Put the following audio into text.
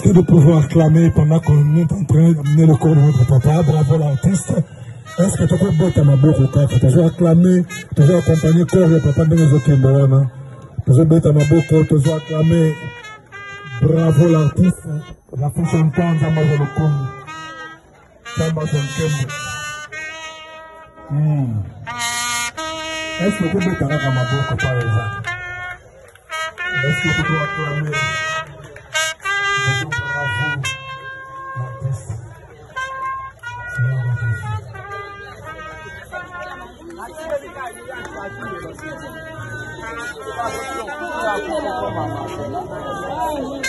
fierté de pouvoir clamer pendant qu'on est en train d'amener le corps de notre papa. Bravo l'artiste. Est-ce que tu peux botter ma bouche, tu peux acclamer, tu peux accompagner le corps de papa dans les autres mots. Tu peux botter ma bouche, tu peux acclamer. Bravo l'artiste. La fin chantant, ça m'a fait le coup. Ça m'a fait le coup. Est-ce que tu peux botter ma bouche, par exemple? Est-ce que tu peux acclamer? Bravo.